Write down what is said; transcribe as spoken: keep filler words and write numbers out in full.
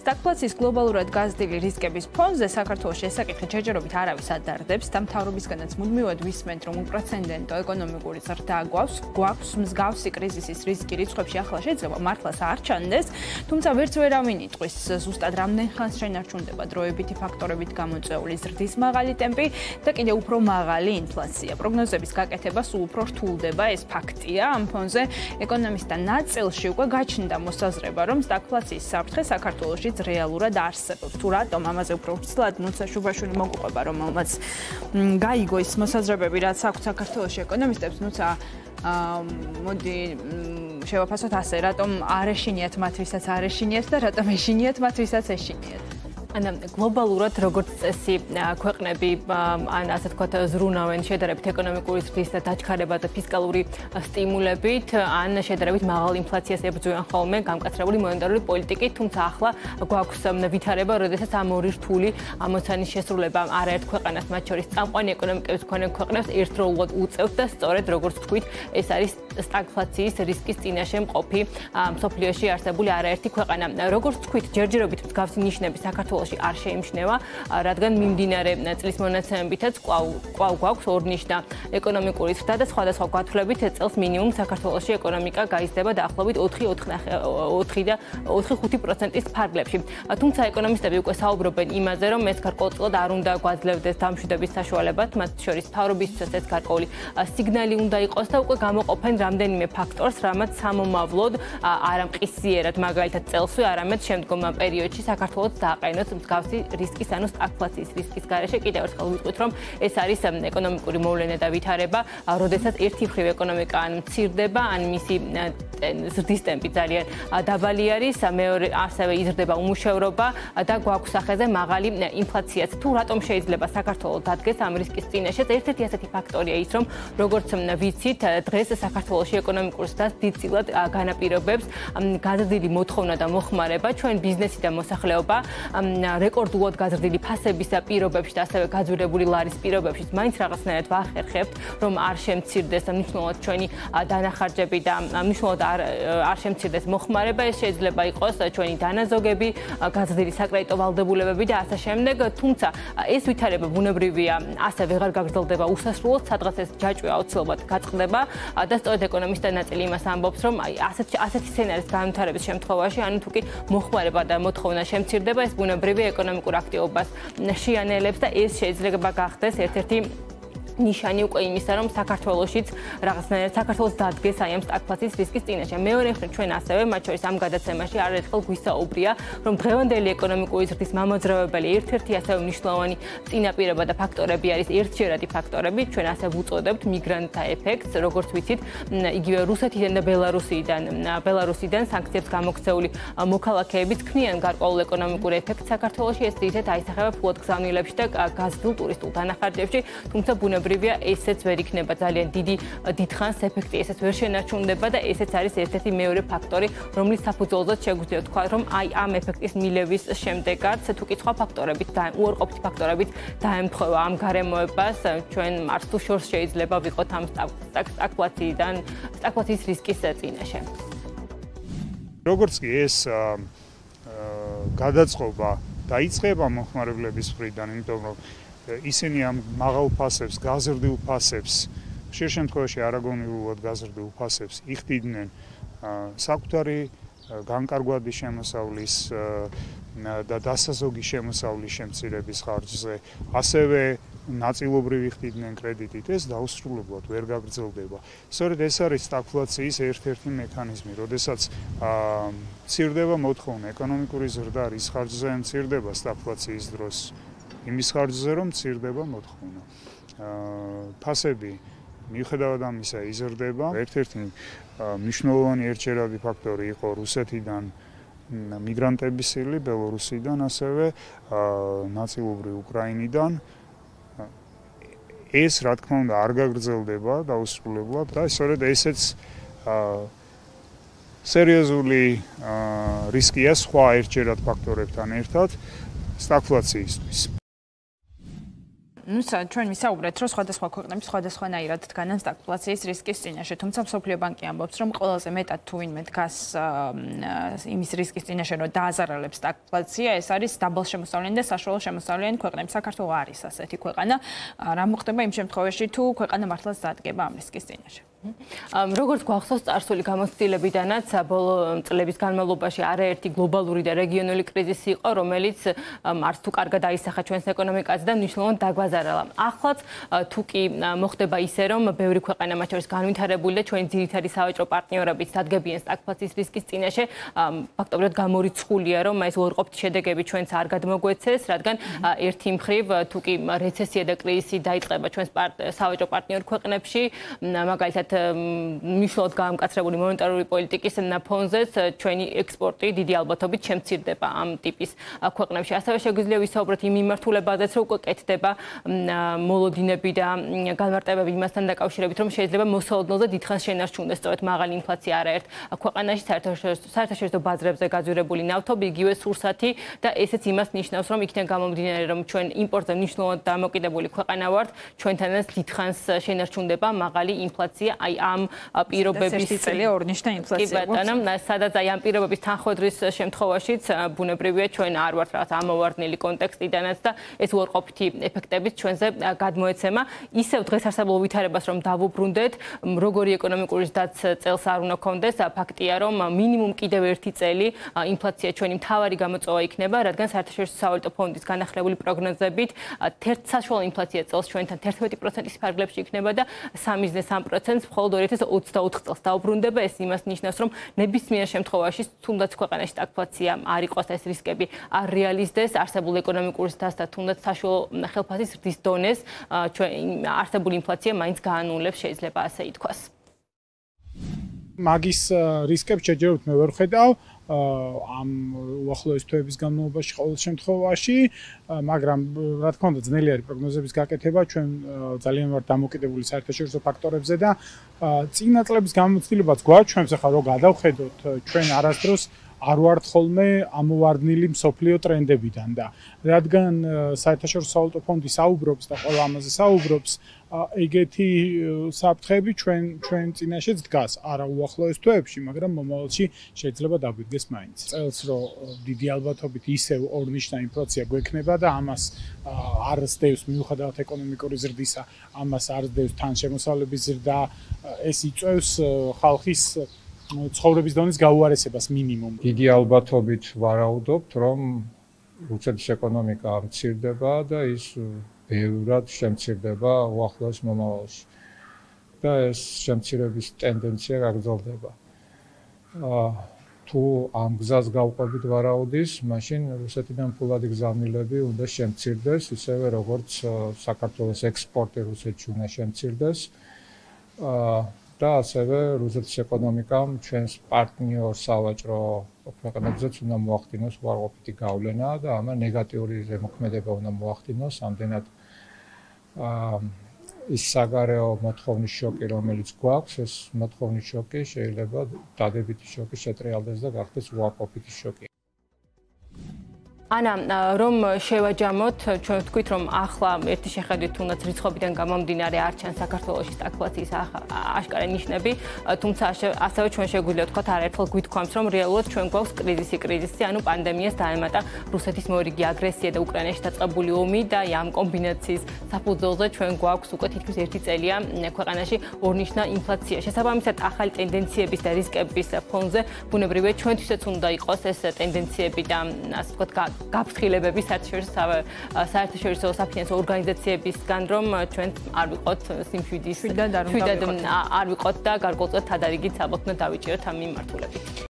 სტაგფლაციის გლობალურად გაზრდილი რისკების ფონზე საქართველოს შესაკითხი ჯერჯერობით არავის ადარდებს და მთავრობისგანაც მუდმივად ვისმენთ, რომ უპრეცედენტო ეკონომიკური ზრდა გვაქვს, გვაქვს მსგავსი კრიზისის რისკი რიცხვებში ახლა შეიძლება მართლაც არ ჩანდეს, თუმცა ვერც ვერავინ იტყვის ზუსტად რამდენ ხანს შენარჩუნდება დროებითი ფაქტორებით გამოწვეული ზრდის მაღალი ტემპი და კიდევ უფრო მაღალი ინფლაცია. პროგნოზების გაკეთება სულ უფრო რთულდება, ეს ფაქტია. ამ ფონზე ეკონომისტთა ნაწილში უკვე გაჩნდა მოსაზრება, რომ სტაგფლაციის საფრთხე საქართველოშიც რეალურად არსებობს. თუ რატომ ამაზე უფრო ვრცლად ნუცა შუბაშვილი მოგუყვება, რომელმაც გაიგო ის მოსაზრებები, რაც აქვს საქართველოში ეკონომისტებს, ნუცა მოდი შევაფასოთ ასე, რატომ არ ეშინიათ მათ, ვისაც არ ეშინიათ და რატომ ეშინიათ მათ, ვისაც ეშინიათ. Ana გლობალურად როგორც წესი ქვეყნები ან ასე ვთქვათ ზრუნავენ შედარებით ეკონომიკური ზრდის და დაჩქარება და ფისკალური სტიმულებით ან შედარებით მაღალ ინფლაციას ებრძვიან ხოლმე გამკაცრებული მონეტარული პოლიტიკით, თუმცა ახლა გვაქვს ვითარება, როდესაც ამ ორი რთული ამოცანის შესრულება არაერთ ქვეყანას, მათ შორის წამყვანი ეკონომიკების მქონე ქვეყნებს ერთდროულად უწევთ და სწორედ როგორც ვთქვით, ეს არის სტაგფლაციის რისკის წინაშე მყოფი მსოფლიოში არსებული არაერთი ქვეყანა. როგორც ვთქვით, ჯერჯერობით მსგავსი ნიშნები საქართველოში არ შეიმჩნევა, რადგან მიმდინარე წლის მონაცემებითაც კვლავ კვლავ გვაქვს ორნიშნა ეკონომიკური ზრდა და სხვადასხვა გათვლებით წელს მინიმუმ საქართველოში ეკონომიკა გაიზრდება დაახლოებით ოთხი და ოთხი ხუთი პროცენტის ფარგლებში. თუმცა ეკონომისტები უკვე საუბრობენ იმაზე, რომ ეს გარკვეულწილად არ უნდა გვაძლევდეს დამშვიდობის საშუალებად, მათ შორის მთავრობისთვის ეს გარკვეული სიგნალი უნდა იყოს და უკვე გამოყოფენ რამდენიმე ფაქტორს, რამაც სამომავლოდ არ ამყისიერად მაგალითად წელსვე, არამედ შემდგომ პერიოდში საქართველოს დააყენოს მსგავსი რისკის, ანუ სტაგფლაციის რისკის გარეშე. კიდევ ერთხელ ვიტყვით, რომ ეს არის ეკონომიკური მოვლენა და ვითარება, როდესაც ერთი მხრივ ეკონომიკა ან მცირდება, ან მისი ზრდის ტემპი ძალიან დაბალი არის, მეორე ასევე იზრდება უმუშევრობა და გვაქვს სახეზე მაღალი ინფლაციაც. თუ რატომ შეიძლება საქართველოს დადგეს ამ რისკის წინაშე? ერთ-ერთი ასეთი ფაქტორია ის, რომ როგორც ვიცით, დღეს საქართველოში ეკონომიკურ ზრდას დიდწილად განაპირობებს გაზრდილი მოთხოვნა და მოხმარება, ჩვენ ბიზნესი და მოსახლეობა რეკორდულად გაზრდილი ფასების პირობებში და ასევე გაძვირებული ლარის პირობებში მაინც რაღაცნაირად ვახერხებთ, რომ არ შემცირდეს მნიშვნელოვნად ჩვენი დანახარჯები და მნიშვნელოვნად არ არ შემცირდეს მოხმარება. ეს შეიძლება იყოს ჩვენი დანაზოგები, გაზრდილი საკრედიტო ვალდებულებები და ასე შემდეგ. თუმცა ეს ვითარება ბუნებრივია, ასე ვეღარ გაგრძელდება უსასრულოდ, სადღაც ეს ჯაჭვი აუცილებლად გაწყდება და სწორედ ეკონომისტთა ნაწილი იმას ამბობს, რომ აი ასეთ ასეთი სცენარის განვითარების შემთხვევაში, ანუ თუკი მოხმარება და მოთხოვნა შემცირდება, ეს ბუნებრივი ეკონომიკურ აქტივობას შეანელებს და ეს შეიძლება გახდეს ერთ-ერთი ნიშანი უკვე იმისა, რომ საქართველოშიც რაღაცნაირად საქართველოს დადგეს აი ამ სტაგფლაციის რისკის წინაშე. მეორე მხრივ ჩვენ ასევე მათ შორის ამ გადაცემაში არაერთხელ გვისაუბრია, რომ დღევანდელი ეკონომიკური ზრდის მამოძრავებელი ერთ-ერთი ასევე მნიშვნელოვანი წინაპირობა და ფაქტორები არის ერთჯერადი ფაქტორები. ჩვენ ასე ვუწოდებთ მიგრანტთა ეფექტს, როგორც ვიცით, იგივე რუსეთიდან და ბელარუსიდან, ბელარუსიდან სანქციებს გამოქცეული მოქალაქეებიც ქმნიან გარკვეულ ეკონომიკურ ეფექტს საქართველოში. ეს ძირითადად აისახება ფლოტ გზავნილებში და გაზრდილ ტურისტულ დანახარჯებში, თუმცა ბუნებრივია ესეც ვერ იქნება ძალიან დიდი დიდხანს ეფექტი, ესეც ვერ შენარჩუნდება და ესეც არის ერთ-ერთი მეორე ფაქტორი, რომლის საფუძველზეც შეგვიძლია თქვა, რომ აი ამ ეფექტის მილევის შემდეგაც თუ კი სხვა ფაქტორებით და უარყოფითი ფაქტორებით დაემთხვევა ამ გარემოებას, ჩვენ არც თუ შორს შეიძლება ვიყოთ ამ სტაგფლაციიდან, სტაგფლაციის რისკის წინაშე. როგორც კი ეს გადაწყობა დაიწყება მოხმარებლების მხრიდან, იმიტომ რომ ისინი ამ მაღალ ფასებს, გაზრდილ ფასებს, ხშირ შემთხვევაში არაგონიულად გაზრდილ ფასებს იხდიდნენ საკუთარი განკარგვადი შემოსავლის და დასაზოგი შემოსავლის შემცირების ხარჯზე, ასევე ნაწილობრივ იხდიდნენ კრედიტით, ეს დაუსრულებლად ვერ გაგრძელდება. სწორედ ეს არის სტაგფლაციის ერთ-ერთი მექანიზმი, როდესაც მცირდება მოთხოვნა, ეკონომიკური ზრდა რის ხარჯზე მცირდება სტაგფლაციის დროს. იმის ხარჯზე, რომ მცირდება მოთხოვნა. ფასები მიუხედავად ამისა იზრდება. ერთ-ერთი მნიშვნელოვანი ერთჯერადი ფაქტორი იყო რუსეთიდან მიგრანტების სილი, ბელორუსიდან, ასევე ნაწილობრივ უკრაინიდან. ეს რა თქმა უნდა არ გაგრძელდება დაუსრულებლად და სწორედ ესეც სერიოზული რისკია სხვა ერთჯერად ფაქტორებთან ერთად სტაგფლაციისთვის. ნუ ჩვენ ვისაუბრეთ, რომ სხვადასხვა ქვეყნები სხვადასხვანაირად დგანან სტაგფლაციის რისკის წინაშე, თუმცა მსოფლიო ბანკი ამბობს, რომ ყველაზე მეტად თუ ვინმე დგას იმის რისკის წინაშე, რომ დააზარალებს სტაგფლაცია, ეს არის დაბალშემოსავლიანი და საშუალო შემოსავლიანი ქვეყნები. საქართველო არის ასეთი ქვეყანა. რა მოხდება იმ შემთხვევაში, თუ ქვეყანა მართლაც დადგება ამ რისკის წინაშე? როგორც გვახსოვს, წარსული გამოცდილებიდანაც ბოლო წლების განმავლობაში არაერთი გლობალური და რეგიონული კრიზისი იყო, რომელიც არც თუ კარგად აისახა ჩვენს ეკონომიკაზე და მნიშვნელოვნად დაგვაზარალა. ახლაც თუ კი მოხდება ისე, რომ ბევრი ქვეყანა მათ შორის განვითარებული და ჩვენი ძირითადი სავაჭრო პარტნიორებიც დადგებიან სტაგფლაციის რისკის წინაშე, ფაქტობრივად გამორიცხულია, რომ ეს უარყოფითი შედეგები ჩვენც არ გადმოგვეცეს, რადგან ერთი მხრივ თუ კი რეცესია და კრიზისი დაიწყება ჩვენს სავაჭრო პარტნიორ ქვეყნებში, მაგალითად მნიშვნელოვნად გაამკაცრებული მონეტარული პოლიტიკის ფონზეც ჩვენი ექსპორტი დიდი ალბათობით შემცირდება ამ ტიპის ქვეყნებში. ასევე შეგვიძლია ვისაუბროთ იმ მიმართულებაზეც, რომ უკვე კეთდება მოლოდინები და განმარტებები იმასთან დაკავშირებით, რომ შეიძლება მოსალოდნელზე დიდხანს შენარჩუნდეს სწორედ მაღალი ინფლაცია არაერთ ქვეყანაში, საერთაშორისო ბაზრებზე გაძვირებული ნავთობი, იგივე სურსათი და ესეც იმას ნიშნავს, რომ იქიდან გამომდინარე, რომ ჩვენ იმპორტზე მნიშვნელოვნად დამოკიდებული ქვეყანა ვართ, ჩვენთანაც დიდხანს შენარჩუნდება მაღალი ინფლაცია. აი ამ პირობების წელია ორნიშნა ინფლაცია. კი ბატონო, სადაც აი ამ პირობების თანხმობის შემთხვევაშიც ბუნებრივია ჩვენ არ ვართ რაღაც ამოვარდნილი კონტექსტიდანაც და ეს უარყოფითი ეფექტებიც ჩვენზე გადმოეცემა. ისევ დღეს არსებულ ვითარებას რომ დავუბრუნდეთ, როგორი ეკონომიკური ზრდაც წელს არ უნდა კონდეს, ფაქტია რომ მინიმუმ კიდევ ერთი წელი ინფლაცია ჩვენი მთავარი გამოწვევა იქნება, რადგან საერთაშორისო სავალუტო ფონდის განახლებული პროგნოზებით საშუალო ინფლაცია წელს ჩვენთან თერთმეტი პროცენტის ფარგლებში იქნება და სამი ოცდაოთხ პროცენტს მხოლოდ ორი ათას ოცდაოთხ წელს დაუბრუნდება. ეს იმას ნიშნავს, რომ ნებისმიერ შემთხვევაში თუნდაც ქვეყანაში სტაგფლაცია არ იყოს და ეს რისკები არ რეალიზდეს, არსებული ეკონომიკური ზრდას და თუნდაც საშუალო ხელფასის ზრდის დონეს ჩვენ არსებული ინფლაცია მაინც გაანულებს, შეიძლება ასე ითქვას. მაგის რისკებს შეჯერებთ მე ვერ ხედავ ამ უახლოეს თვეების განმავლობაში ყოველ შემთხვევაში, მაგრამ რა თქმა უნდა ძნელი არის პროგნოზების გაკეთება, ჩვენ ძალიან ვართ დამოკიდებული საერთაშორისო ფაქტორებზე და წინა წლების გამოცდილებაც გვაჩვენებს, ახლა რო გადავხედოთ, ჩვენ არასდროს არ ვართ ხოლმე ამოვარდნილი მსოფლიო ტრენდებიდან და რადგან საერთაშორისო სავალუტო ფონდი საუბრობს და ყველა ამაზე საუბრობს, ეგეთი საფრთხეები ჩვენ ჩვენ წინაშეც დგას, არა უახლოეს თვეებში, მაგრამ მომავალში შეიძლება დაგვიდგეს მაინც. წელს რო დიდი ალბათობით ისევ ორნიშნა ინფლაცია გვექნება და ამას არ სდევს მიუხედავად ეკონომიკური ზრდისა, ამას არ სდევს თანშემოსავლების ზრდა, ეს იწევს ხალხის ცხოვრების დონის გაუარესებას მინიმუმ. დიდი ალბათობით ვარაუდობთ, რომ რუსეთის ეკონომიკა მცირდება და ის ბევრად შემცირდება უახლოეს მომავალში. და ეს შემცირების ტენდენცია გაგრძელდება. თუ ამ გზას გავყვებით ვარაუდის, მაშინ რუსეთიდან ფულადი გზავნილები უნდა შემცირდეს, ისევე როგორც საქართველოს ექსპორტი რუსეთში უნდა შემცირდეს. და ასევე რუსეთის ეკონომიკამ ჩვენს პარტნიორ სავაჭრო ქვეყნებზეც უნდა მოახდინოს უარყოფითი გავლენა და ამან ნეგატიური ზემოქმედება უნდა მოახდინოს, ამდენად ის საგარეო მოთხოვნის შოკი, რომელიც გვაქვს, ეს მოთხოვნის შოკი შეიძლება დადებითი შოკი შეტრიალდეს და გახდეს უარყოფითი შოკი. ანა, რომ შევაჯამოთ, ჩვენ ვთქვით, რომ ახლა ერთი შეხედვით თუნდაც რიცხვებიდან გამომდინარე არ ჩანს საქართველოში სტაგფლაციის აშკარა ნიშნები, თუმცა ასევე ჩვენ შეგვიძლია ვთქვათ არაერთხელ გვითქვამს, რომ რეალურად ჩვენ გვაქვს კრიზისი, კრიზისი, ანუ პანდემიას დაემატა რუსეთის მორიგი აგრესია და უკრაინაში დაწყებული ომი და ამ კომბინაციის საფუძველზე ჩვენ გვაქვს უკვე თითქმის ერთი წელია ქვეყანაში ორნიშნა ინფლაცია. შესაბამისად, ახალი ტენდენციების და რისკების ფონზე ბუნებრივია ჩვენთვისაც უნდა იყოს ეს ტენდენციები და ასე ვთქვათ გაფრთხილებები საერთაშორისო საფინანსო ორგანიზაციებისგან, რომ ჩვენ არ ვიყოთ სიმშვიდის შვიდად არ არ ვიყოთ და გარკვეულწილად თადარიგით საბოლოოდ დავიჭიროთ ამ მიმართულებით.